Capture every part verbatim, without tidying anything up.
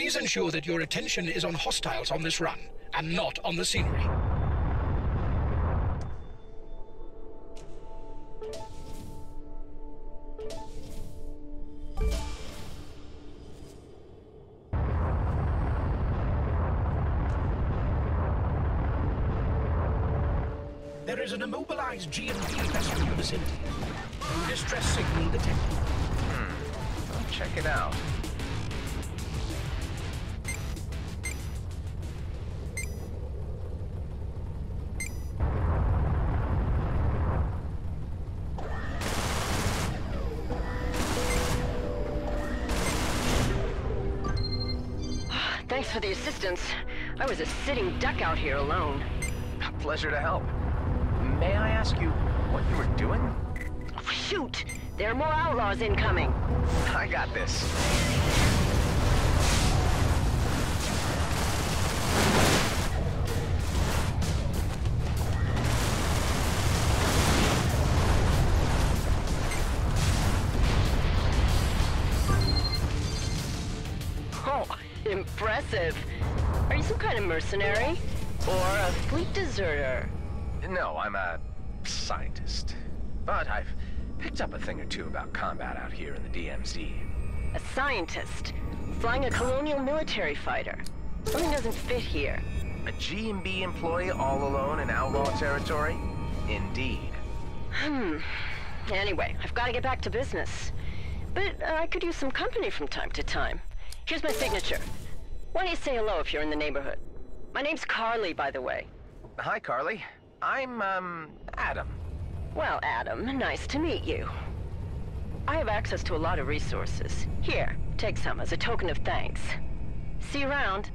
Please ensure that your attention is on hostiles on this run, and not on the scenery. There is an immobilized G and B vessel in the vicinity. Distress signal detected. Hmm. I'll check it out. Thanks for the assistance. I was a sitting duck out here alone. A pleasure to help. May I ask you what you were doing? Oh, shoot! There are more outlaws incoming. I got this. Oh, impressive. Are you some kind of mercenary? Or a fleet deserter? No, I'm a scientist. But I've picked up a thing or two about combat out here in the D M Z. A scientist? Flying a colonial military fighter? Something doesn't fit here. A G and B employee all alone in outlaw territory? Indeed. Hmm. Anyway, I've got to get back to business. But uh, I could use some company from time to time. Here's my signature. Why don't you say hello if you're in the neighborhood? My name's Carly, by the way. Hi, Carly. I'm, um, Adam. Well, Adam, nice to meet you. I have access to a lot of resources. Here, take some as a token of thanks. See you around.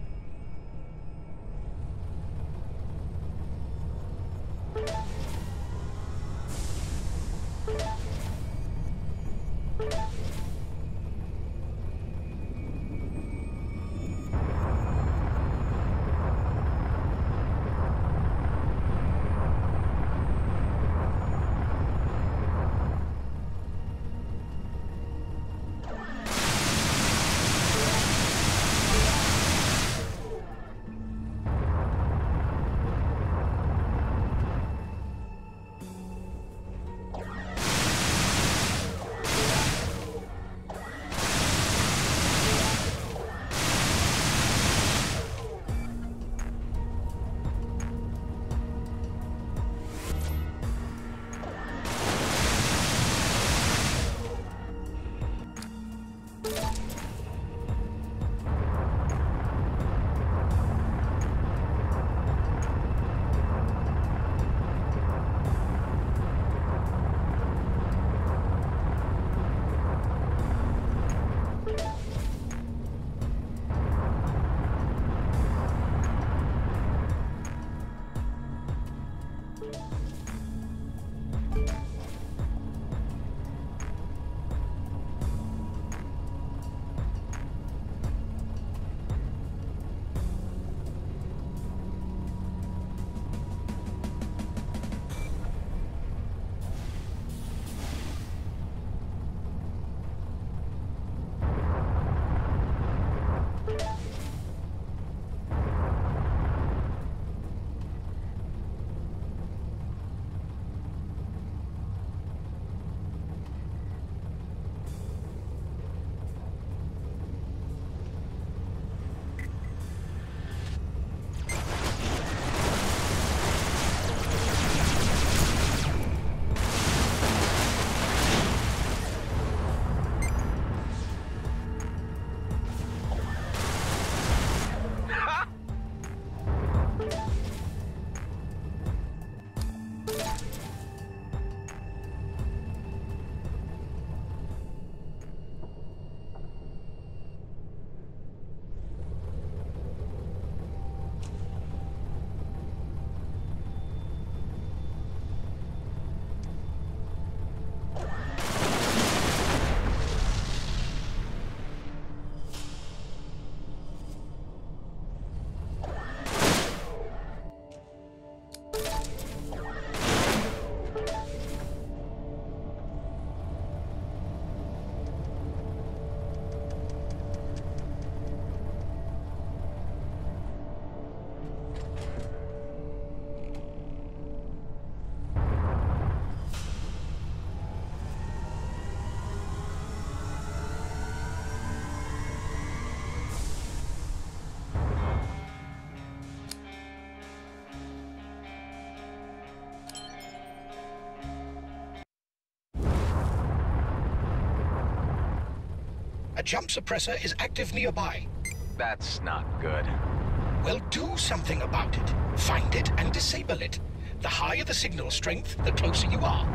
A jump suppressor is active nearby. That's not good. Well, do something about it. Find it and disable it. The higher the signal strength, the closer you are.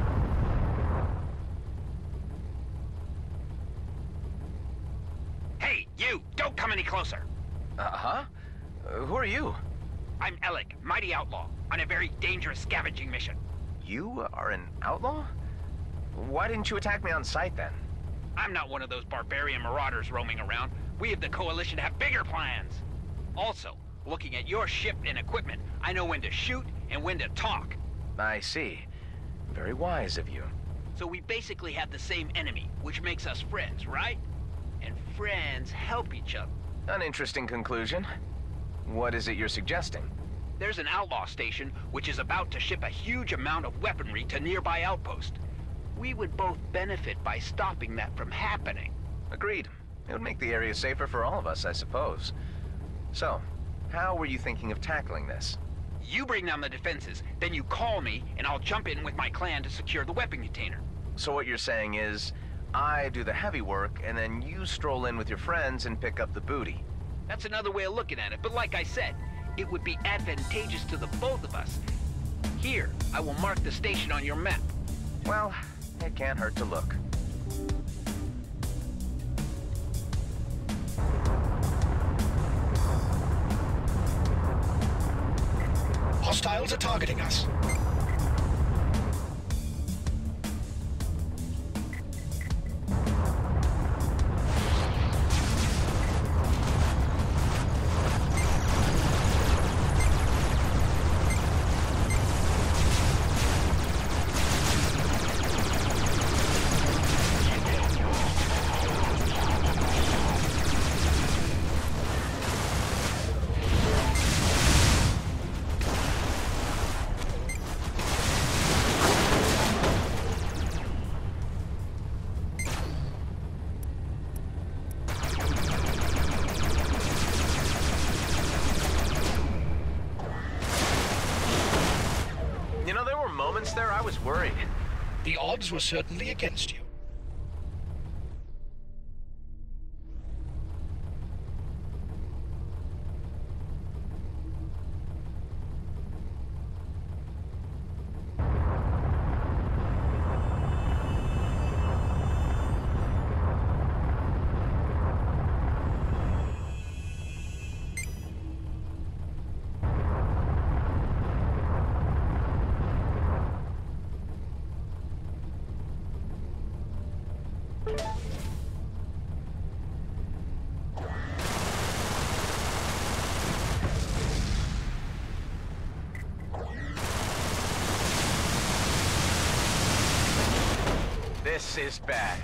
Hey, you! Don't come any closer! Uh-huh? Uh, who are you? I'm Alec, mighty outlaw, on a very dangerous scavenging mission. You are an outlaw? Why didn't you attack me on sight then? I'm not one of those barbarian marauders roaming around. We of the Coalition have bigger plans. Also, looking at your ship and equipment, I know when to shoot and when to talk. I see. Very wise of you. So we basically have the same enemy, which makes us friends, right? And friends help each other. An interesting conclusion. What is it you're suggesting? There's an outlaw station which is about to ship a huge amount of weaponry to nearby outpost. We would both benefit by stopping that from happening. Agreed. It would make the area safer for all of us, I suppose. So, how were you thinking of tackling this? You bring down the defenses, then you call me, and I'll jump in with my clan to secure the weapon container. So what you're saying is, I do the heavy work, and then you stroll in with your friends and pick up the booty. That's another way of looking at it, but like I said, it would be advantageous to the both of us. Here, I will mark the station on your map. Well, it can't hurt to look. Hostiles are targeting us. There, I was worried. The odds were certainly against you. This is bad.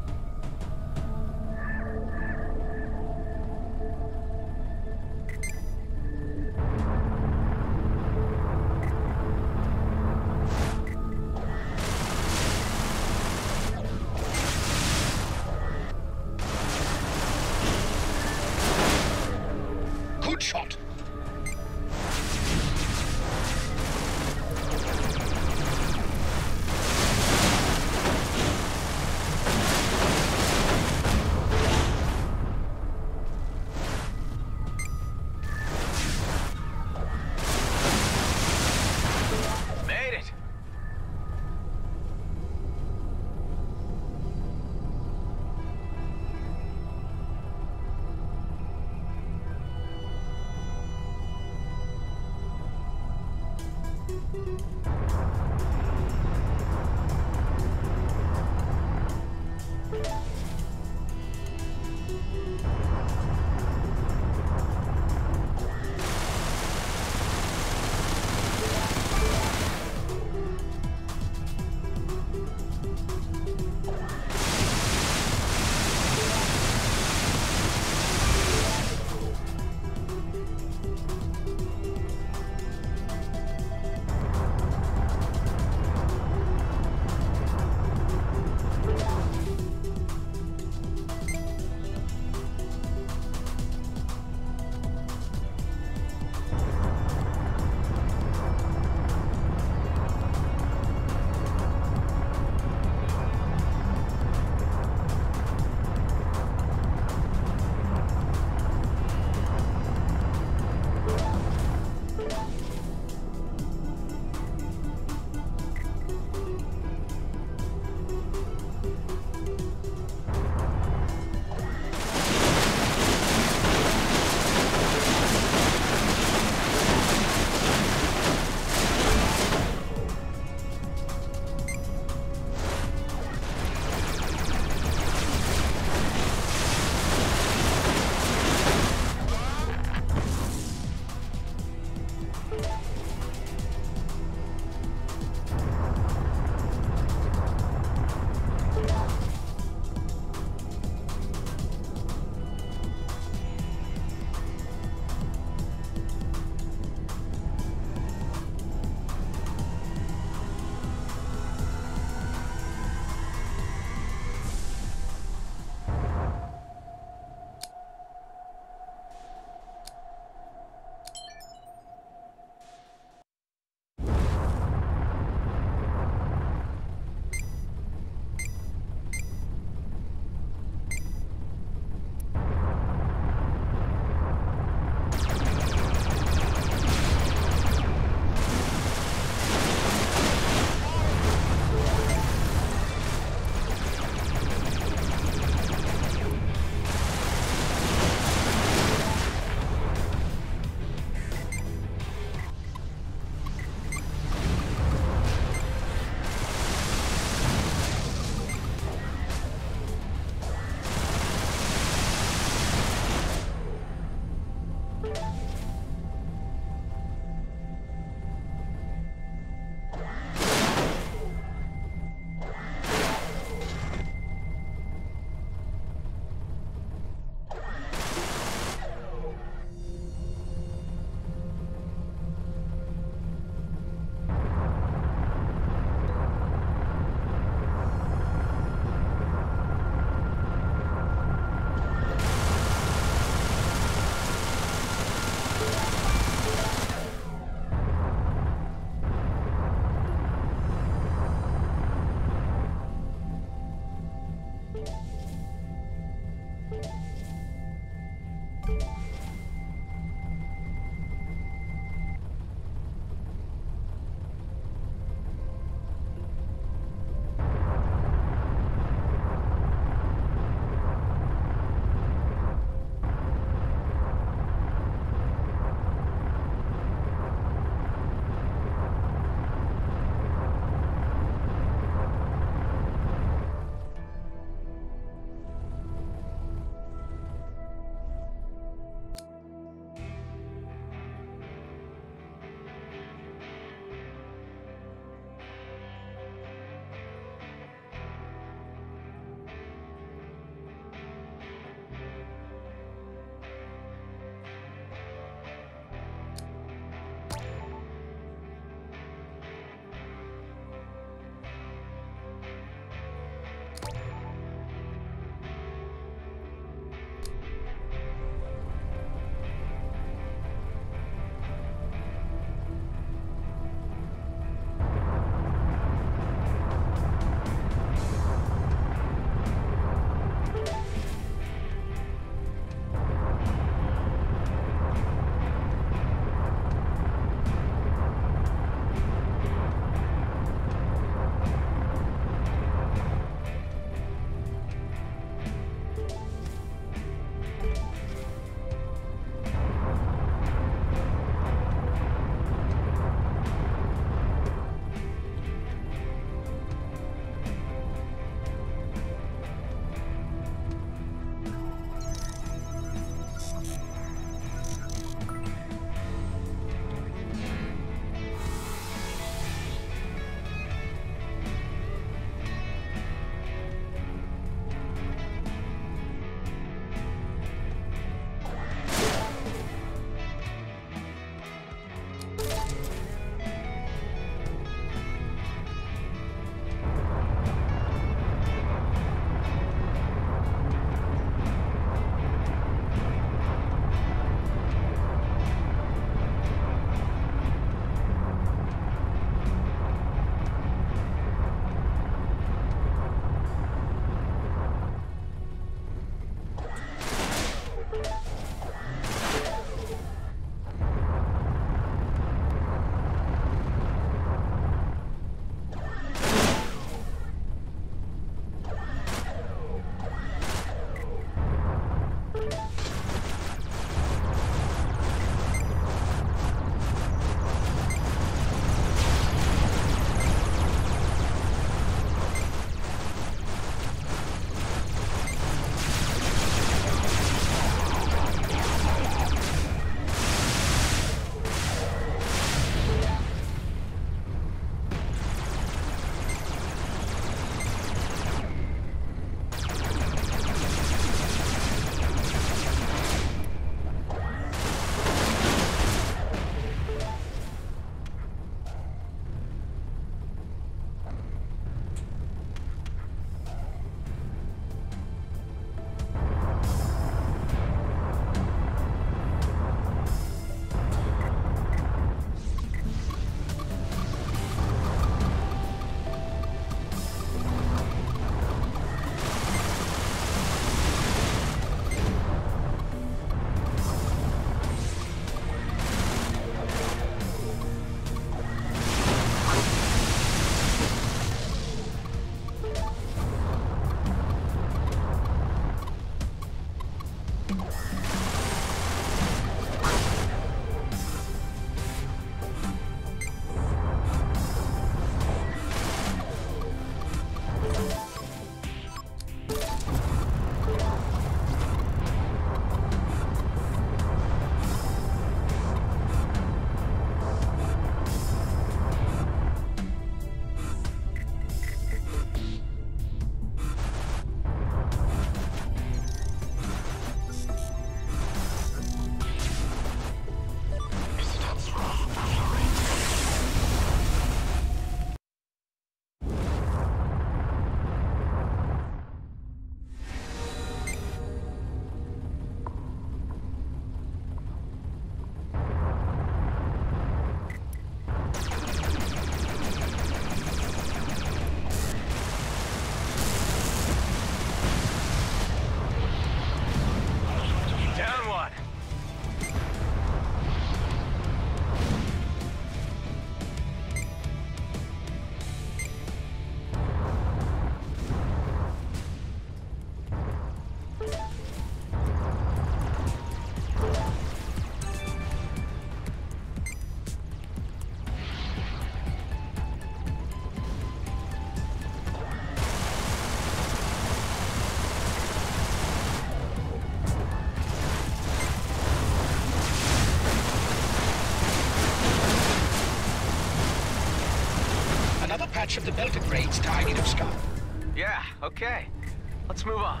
batch of the Belted raids targeted of Scar. Yeah, okay. Let's move on.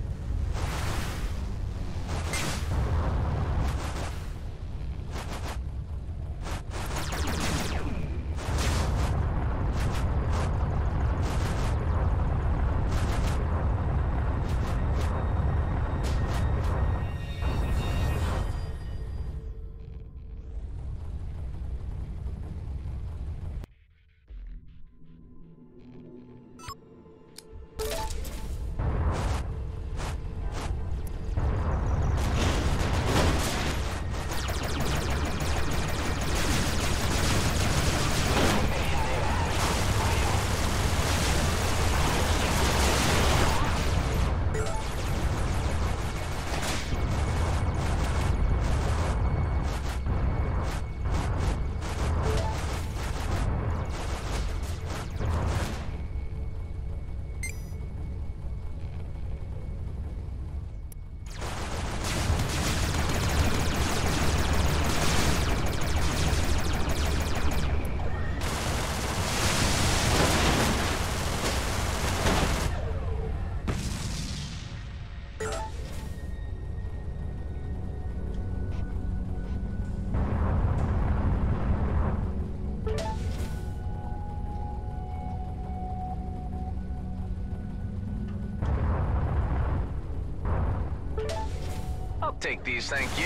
I'll take these, thank you.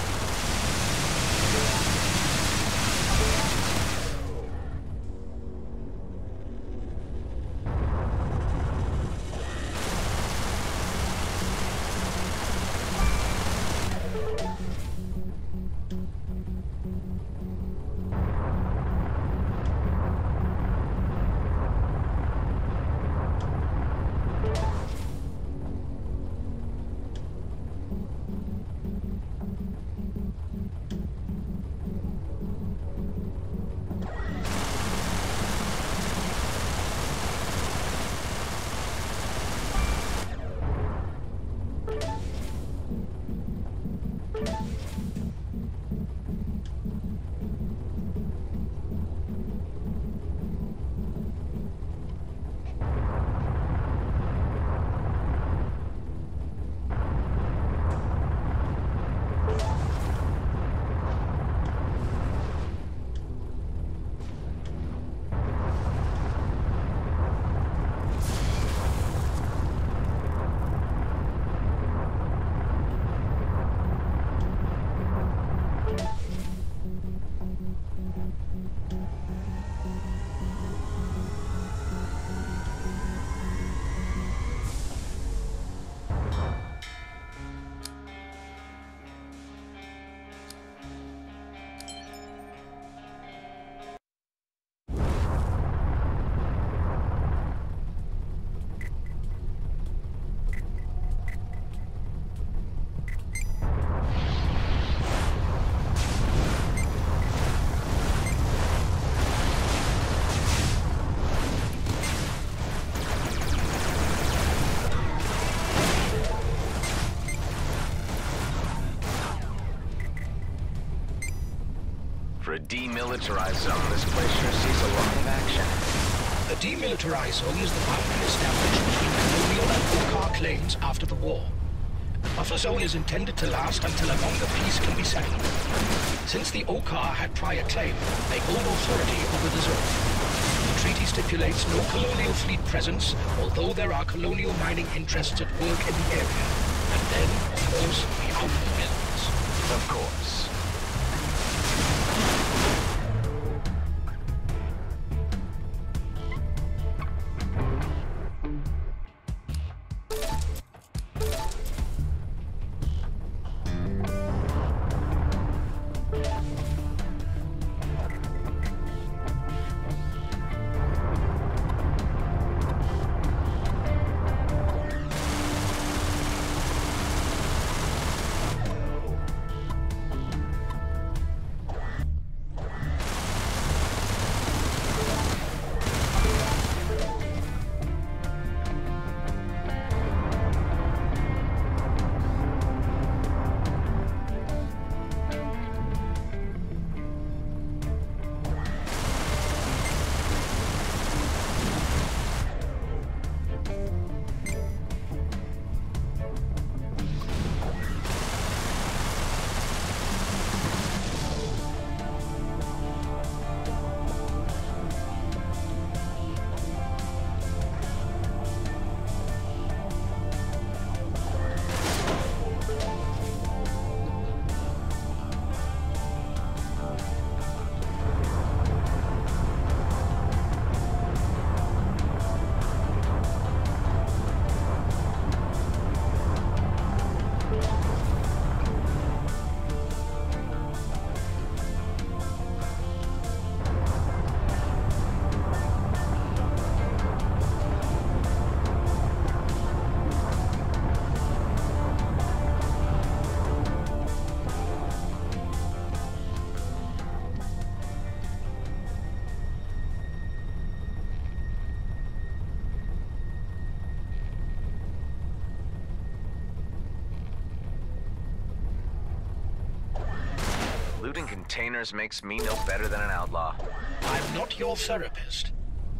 For a demilitarized zone, this place sure sees a lot of action. A demilitarized zone is the boundary established between colonial and Okar claims after the war. The buffer zone is intended to last until a longer peace can be settled. Since the Okar had prior claim, they hold authority over the zone. The treaty stipulates no colonial fleet presence, although there are colonial mining interests at work in the area. And then, of course, the Outer Mills. Of course. Looting containers makes me no better than an outlaw. I'm not your therapist.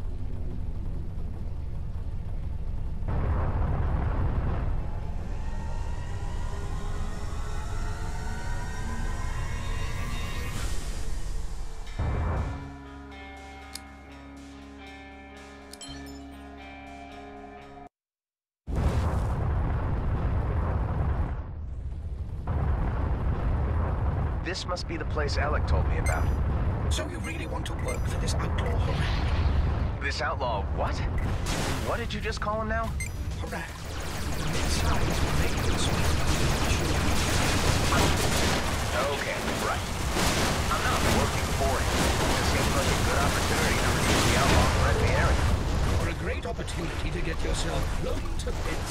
This must be the place Alec told me about. So you really want to work for this outlaw Harag? This outlaw what? What did you just call him now? Harag. Mid-sized maintenance. Okay, right. I'm not working for him. It seems like a good opportunity to reduce the outlaw threat in the area. Or a great opportunity to get yourself blown to bits.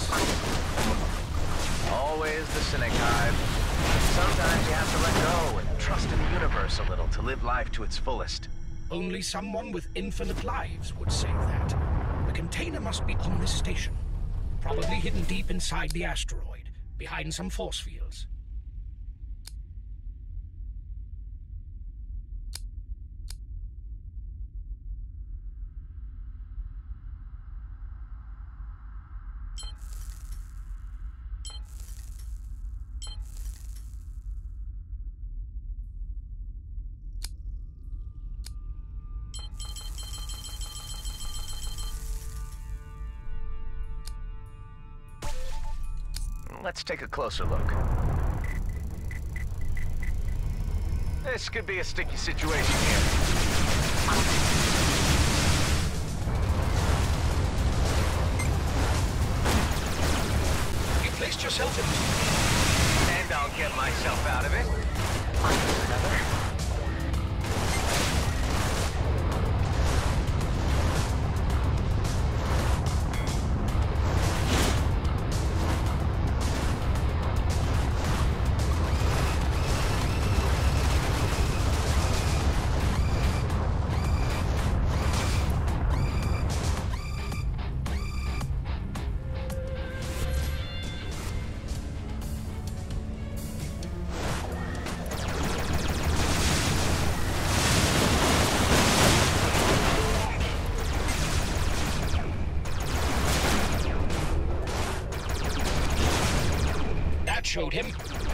Always the cynic, Hive. Sometimes you have to let go and trust in the universe a little to live life to its fullest. Only someone with infinite lives would say that. The container must be on this station. Probably hidden deep inside the asteroid, behind some force fields. Let's take a closer look. This could be a sticky situation here. You placed yourself in... And I'll get myself out of it. Another. Showed him.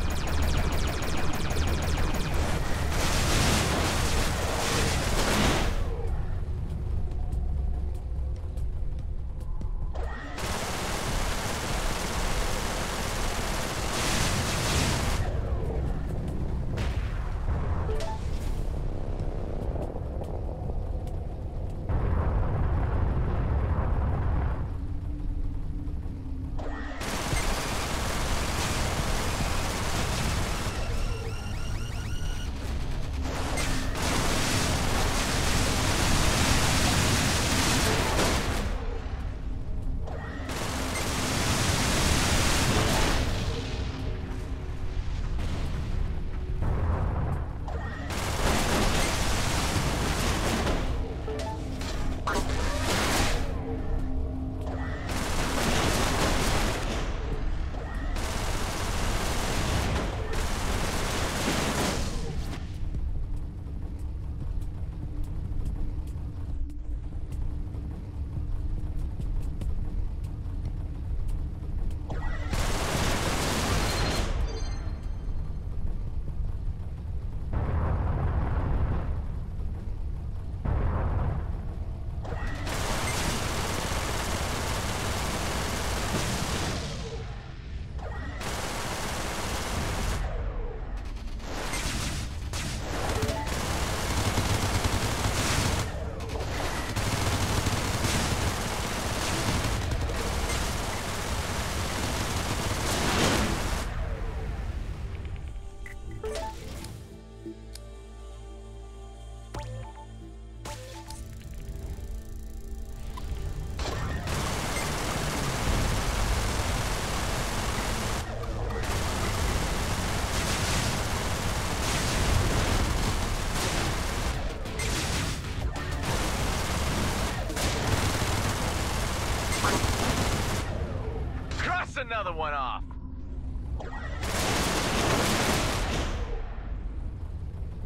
Another one off.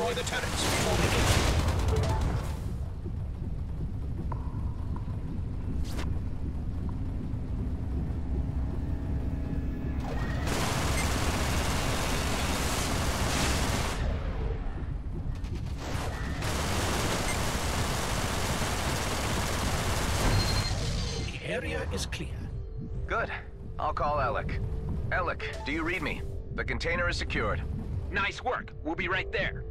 destroy the turrets before they get. The area is clear. Good. I'll call Alec. Alec, do you read me? The container is secured. Nice work. We'll be right there.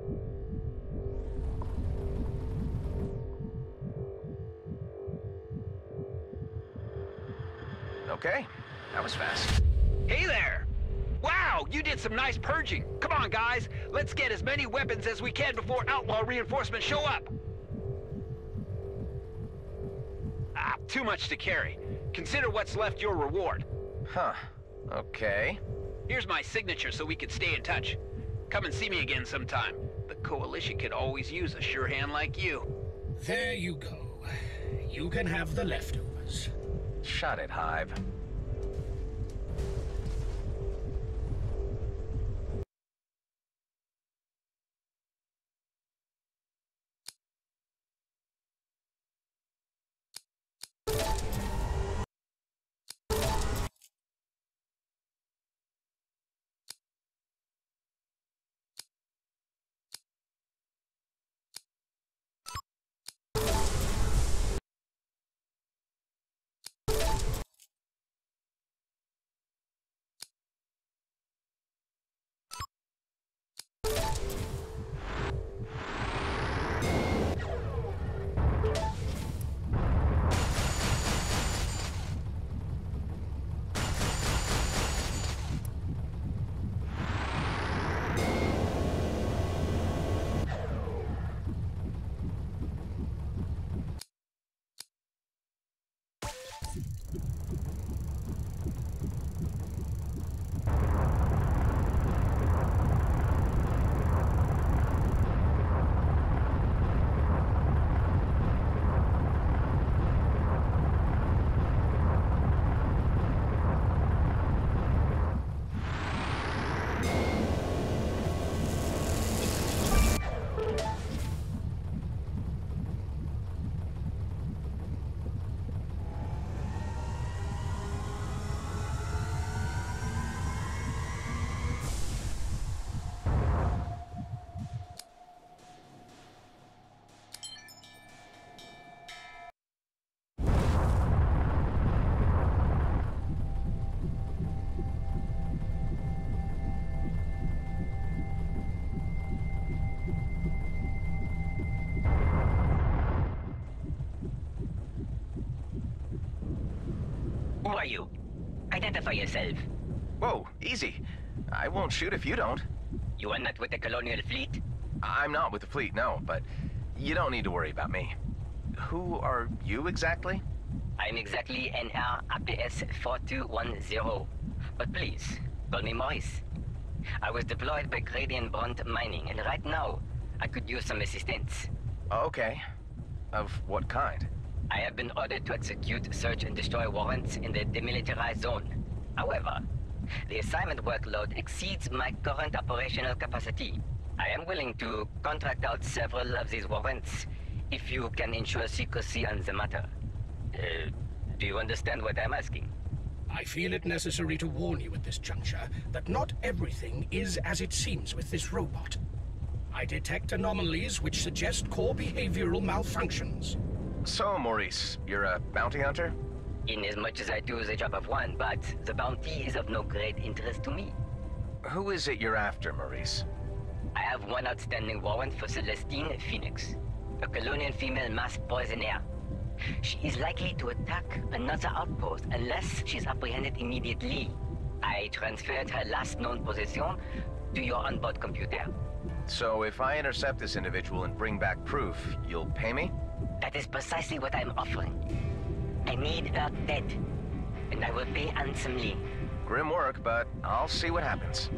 Okay. That was fast. Hey there! Wow, you did some nice purging. Come on, guys. Let's get as many weapons as we can before outlaw reinforcements show up. Ah, too much to carry. Consider what's left your reward. Huh. Okay. Here's my signature so we can stay in touch. Come and see me again sometime. The Coalition could always use a sure hand like you. There you go. You can have the leftovers. Shut it, Hive. Who are you? Identify yourself. Whoa, easy. I won't shoot if you don't. You are not with the Colonial Fleet? I'm not with the fleet, no, but you don't need to worry about me. Who are you exactly? I'm exactly N R A P S four two one zero. But please, call me Maurice. I was deployed by Gradian Bond Mining, and right now, I could use some assistance. Okay. Of what kind? I have been ordered to execute search and destroy warrants in the demilitarized zone. However, the assignment workload exceeds my current operational capacity. I am willing to contract out several of these warrants if you can ensure secrecy on the matter. Uh, do you understand what I'm asking? I feel it necessary to warn you at this juncture that not everything is as it seems with this robot. I detect anomalies which suggest core behavioral malfunctions. So, Maurice, you're a bounty hunter? In as much as I do the job of one, but the bounty is of no great interest to me. Who is it you're after, Maurice? I have one outstanding warrant for Celestine Phoenix, a Colonial female mass poisoner. She is likely to attack another outpost unless she's apprehended immediately. I transferred her last known possession to your onboard computer. So if I intercept this individual and bring back proof, you'll pay me? That is precisely what I'm offering. I need her dead, and I will pay handsomely. Grim work, but I'll see what happens.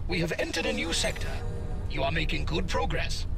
We have entered a new sector. You are making good progress.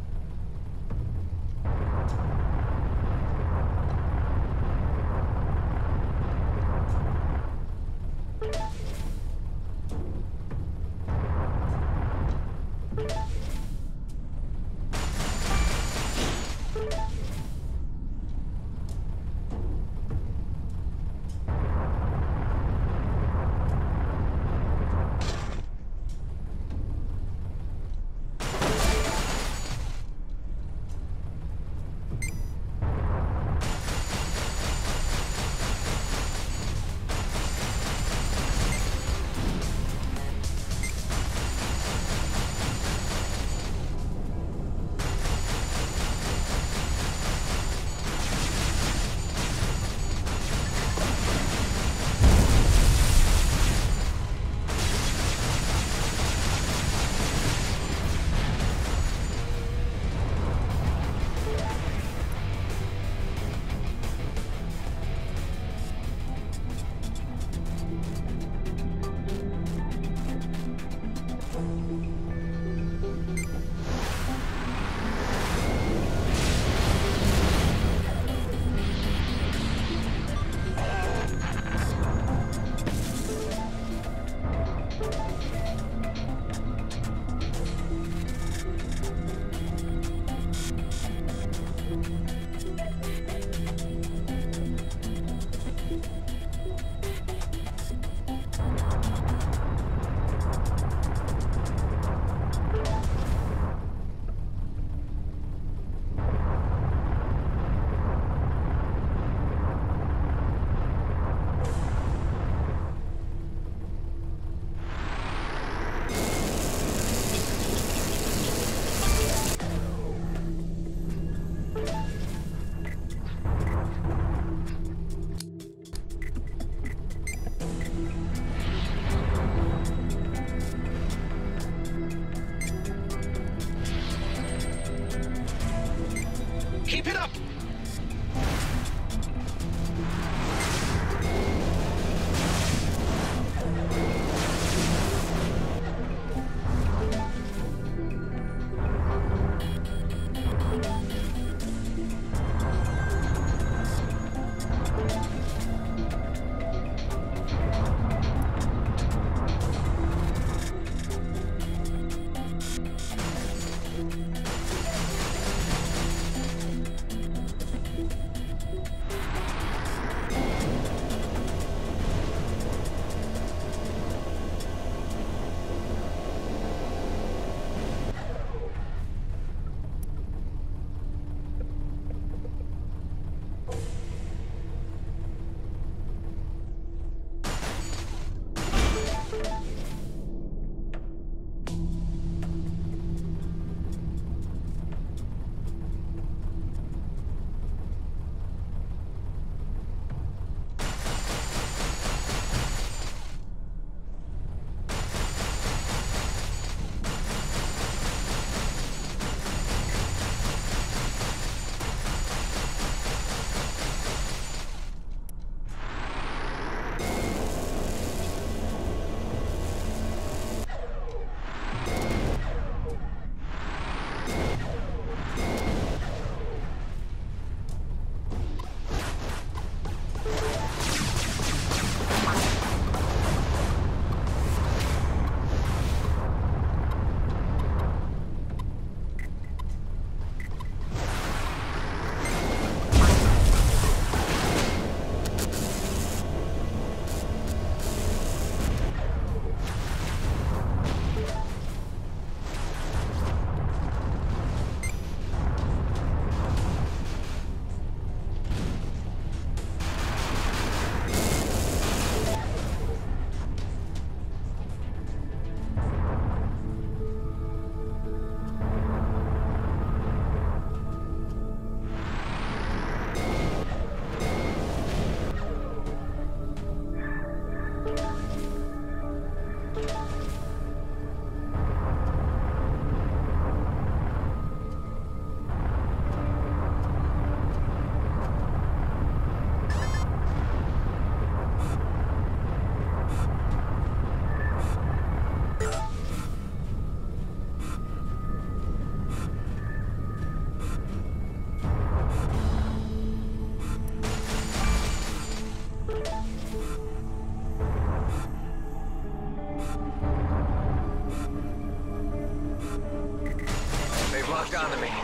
locked onto me.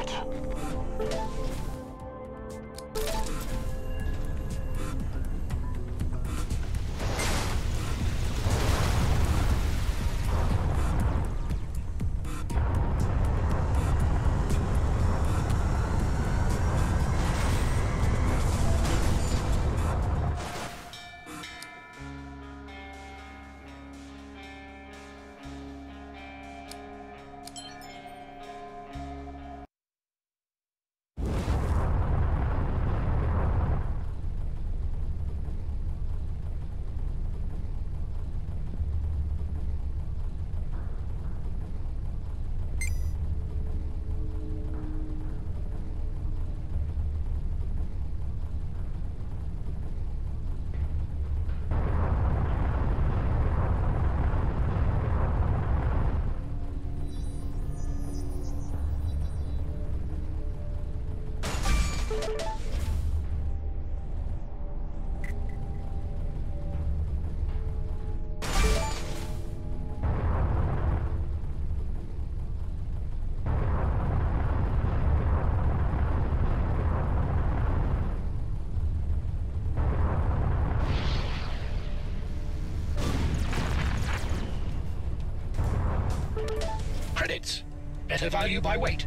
Credits. Better value by weight.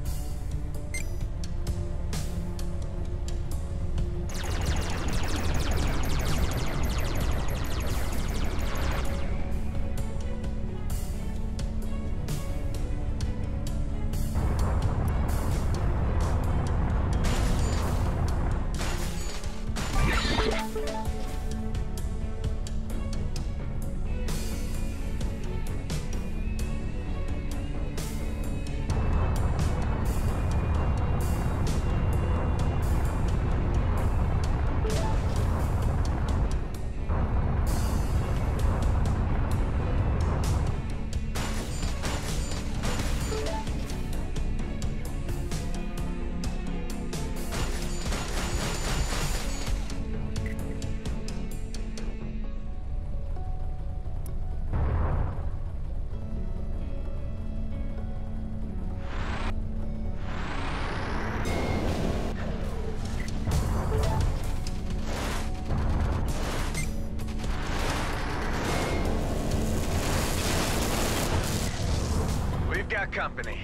Company.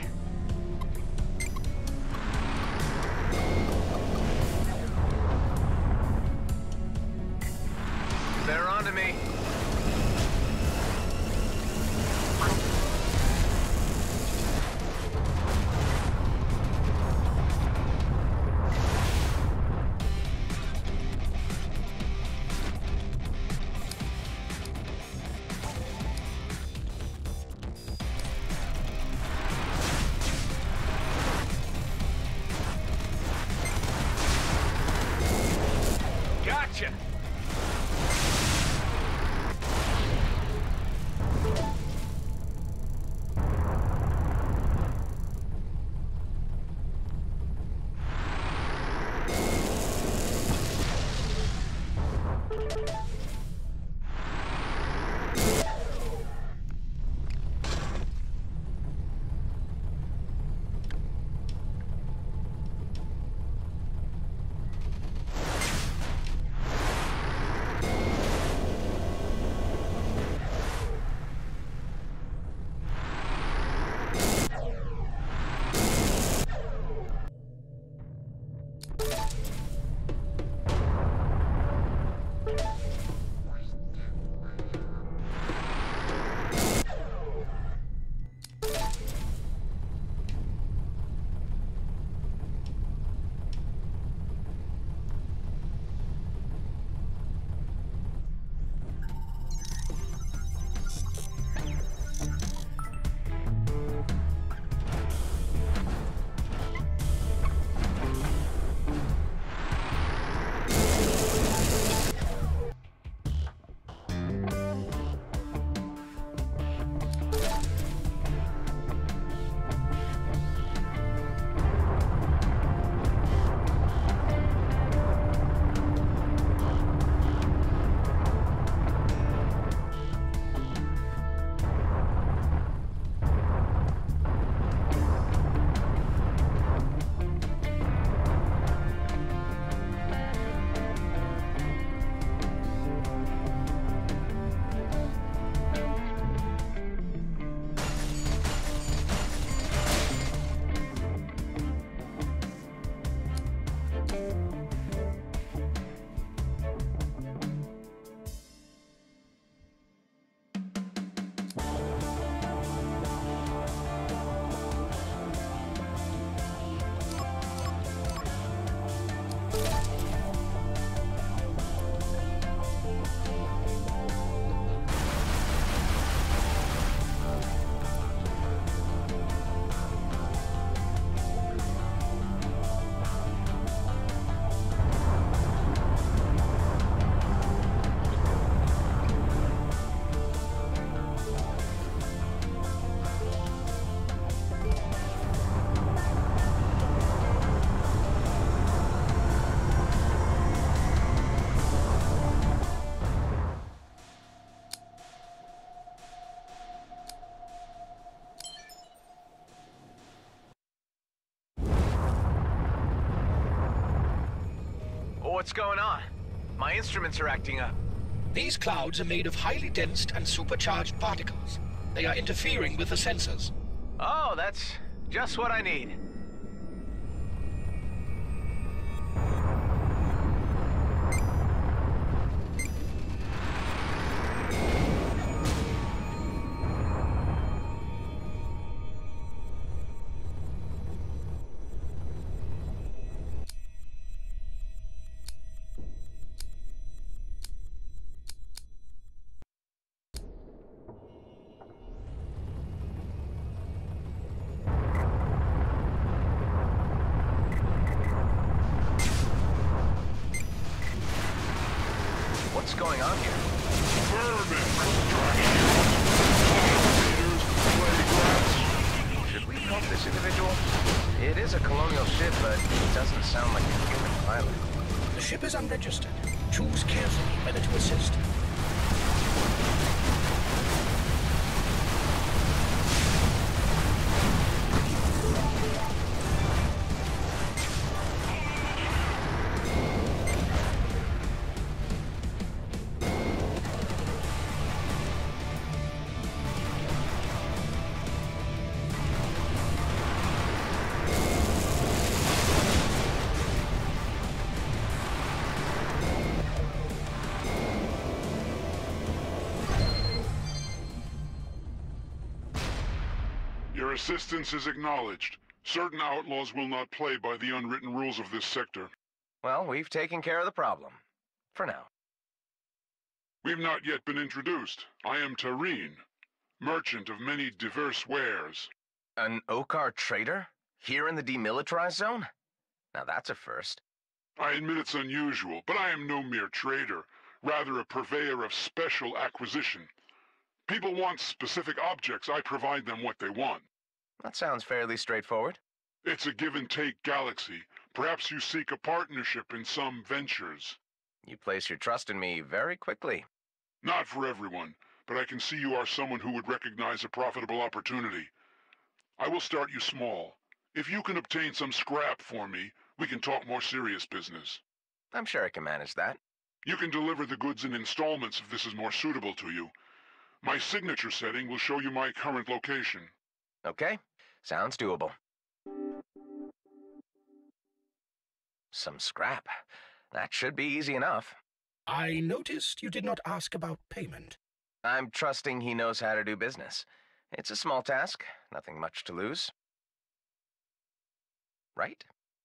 They're onto me. what's going on? My instruments are acting up. These clouds are made of highly dense and supercharged particles. They are interfering with the sensors. Oh, that's just what I need. What's going on here? Should we help this individual? It is a colonial ship, but it doesn't sound like a human pilot. The ship is unregistered. Choose carefully whether to assist. Your assistance is acknowledged. Certain outlaws will not play by the unwritten rules of this sector. Well, we've taken care of the problem. For now. We've not yet been introduced. I am Tareen, merchant of many diverse wares. An Okar trader? Here in the demilitarized zone? Now that's a first. I admit it's unusual, but I am no mere trader, rather a purveyor of special acquisition. People want specific objects, I provide them what they want. That sounds fairly straightforward. It's a give-and-take galaxy. Perhaps you seek a partnership in some ventures. You place your trust in me very quickly. Not for everyone, but I can see you are someone who would recognize a profitable opportunity. I will start you small. If you can obtain some scrap for me, we can talk more serious business. I'm sure I can manage that. You can deliver the goods in installments if this is more suitable to you. My signature setting will show you my current location. Okay, sounds doable. Some scrap. That should be easy enough. I noticed you did not ask about payment. I'm trusting he knows how to do business. It's a small task, nothing much to lose. Right?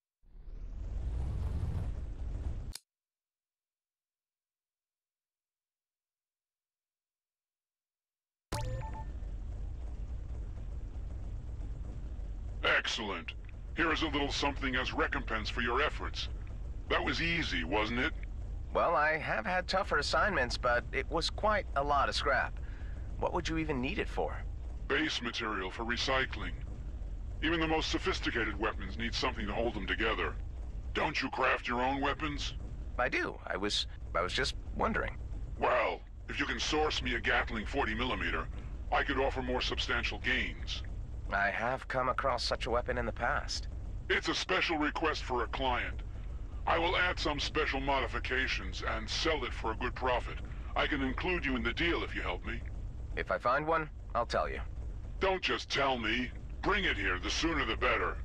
Excellent. Here is a little something as recompense for your efforts. That was easy, wasn't it? Well, I have had tougher assignments, but it was quite a lot of scrap. What would you even need it for? Base material for recycling. Even the most sophisticated weapons need something to hold them together. Don't you craft your own weapons? I do. I was... I was just wondering. Well, if you can source me a Gatling forty millimeter, I could offer more substantial gains. I have come across such a weapon in the past. It's a special request for a client. I will add some special modifications and sell it for a good profit. I can include you in the deal if you help me. If I find one, I'll tell you. Don't just tell me. Bring it here, the sooner the better.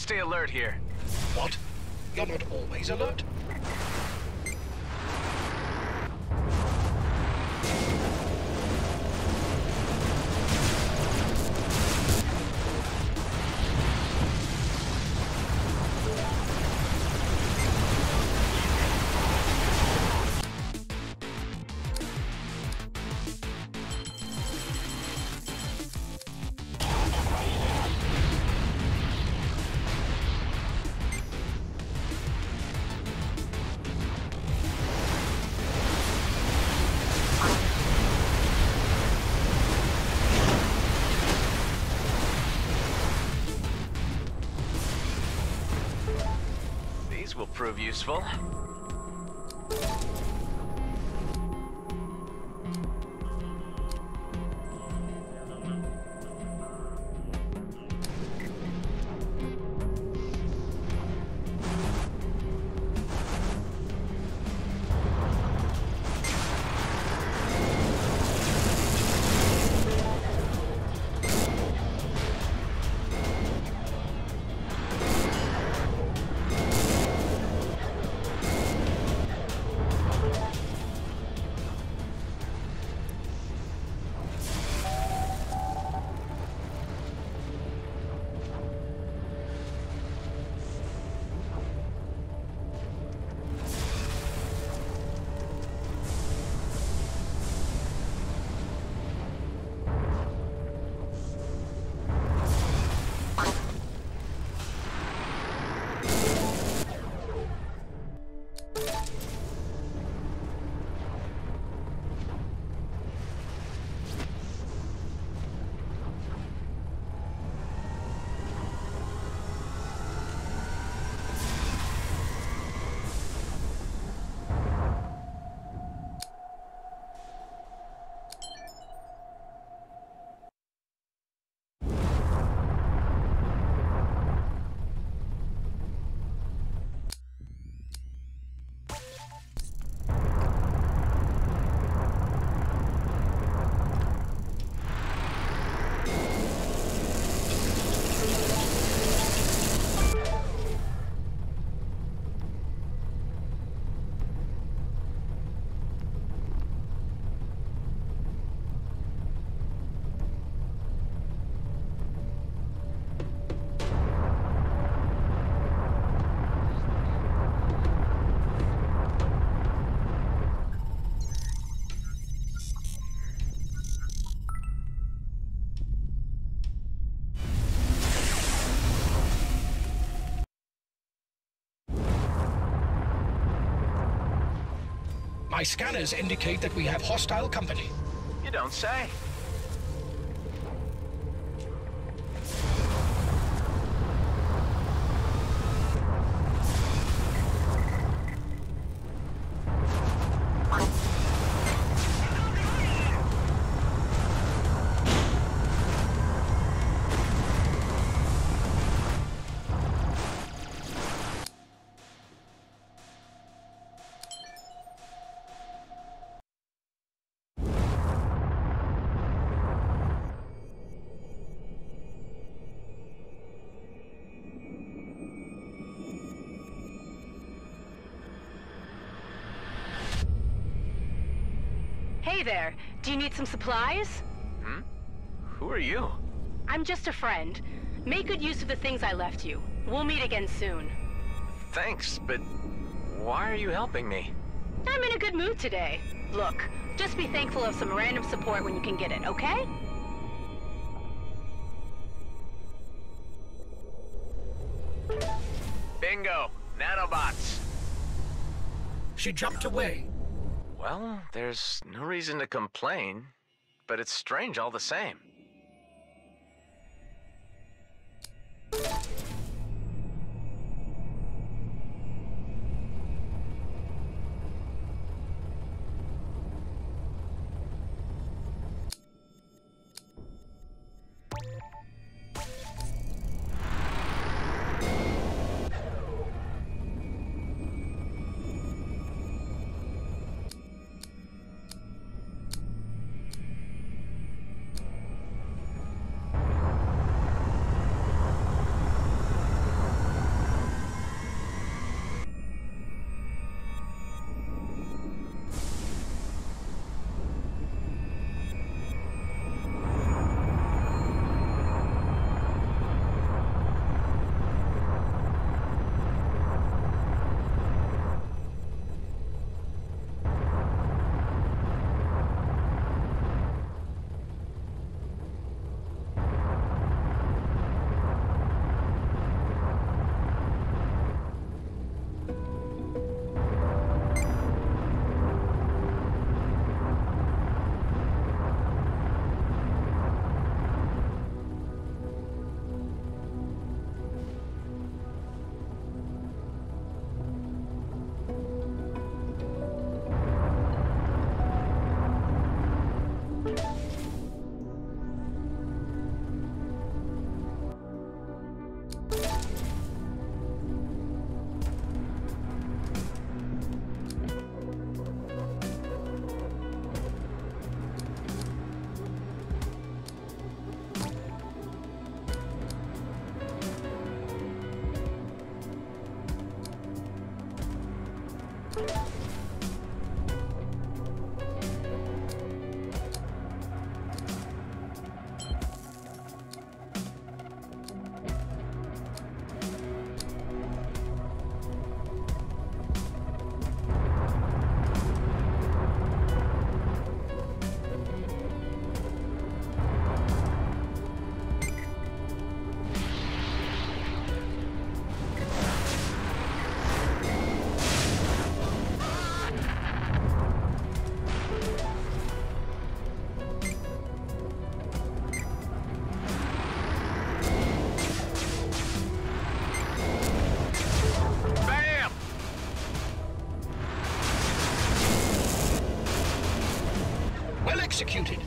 stay alert here. What? You're not always alert? These will prove useful. My scanners indicate that we have hostile company. You don't say. Hey there, do you need some supplies? Hmm? Who are you? I'm just a friend. Make good use of the things I left you. We'll meet again soon. Thanks, but why are you helping me? I'm in a good mood today. Look, just be thankful of some random support when you can get it, okay? Bingo! Nanobots! She jumped away. Well, there's no reason to complain, but it's strange all the same. executed.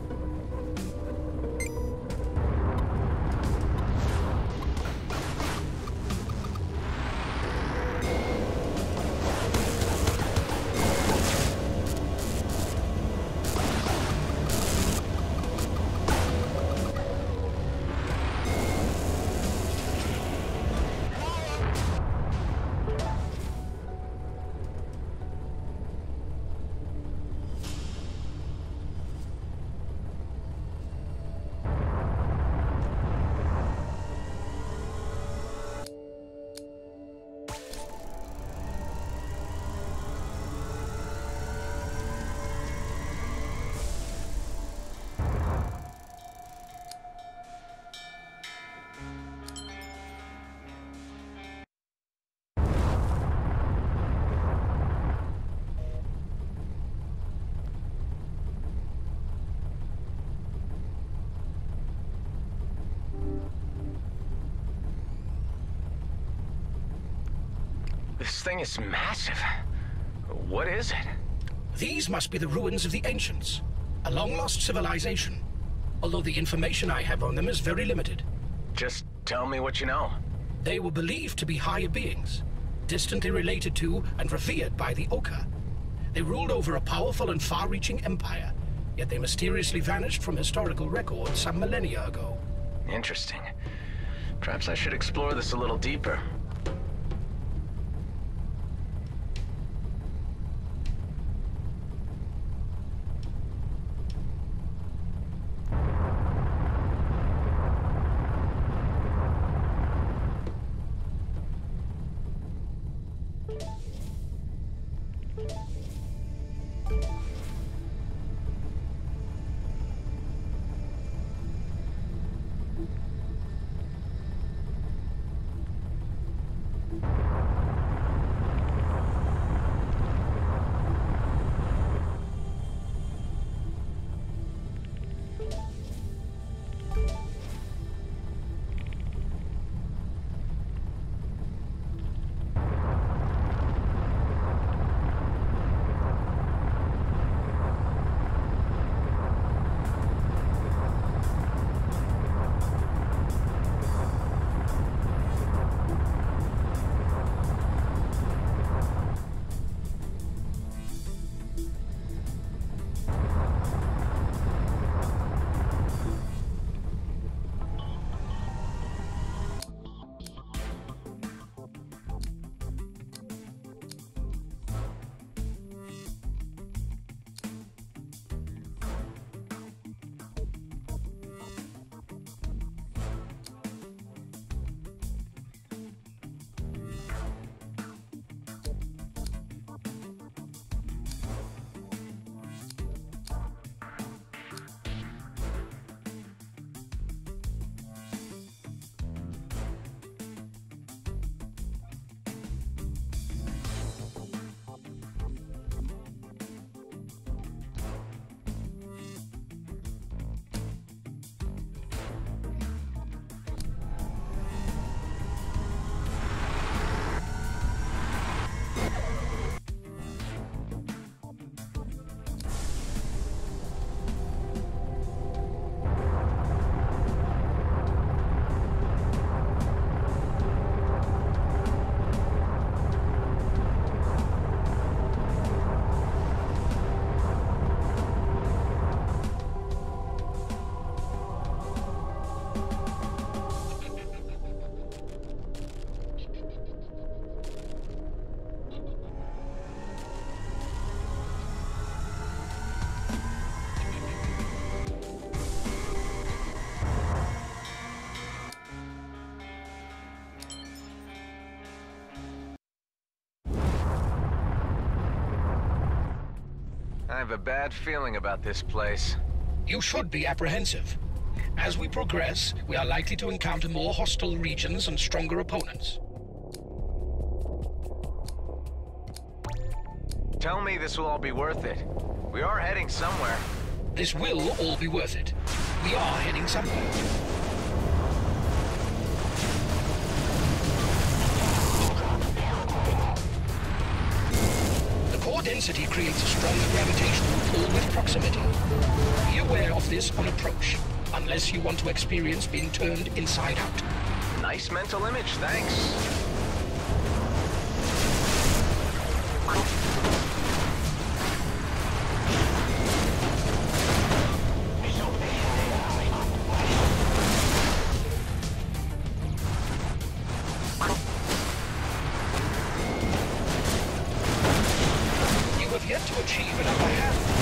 This thing is massive. What is it? These must be the ruins of the ancients, a long-lost civilization. Although the information I have on them is very limited. Just tell me what you know. They were believed to be higher beings, distantly related to and revered by the Oka. They ruled over a powerful and far-reaching empire, yet they mysteriously vanished from historical records some millennia ago. Interesting. Perhaps I should explore this a little deeper. I have a bad feeling about this place. You should be apprehensive. As we progress, we are likely to encounter more hostile regions and stronger opponents. Tell me this will all be worth it. We are heading somewhere. This will all be worth it. We are heading somewhere. The density creates a strong gravitational pull with proximity. Be aware of this on approach, unless you want to experience being turned inside out. Nice mental image, thanks. You have yet to achieve an upper hand.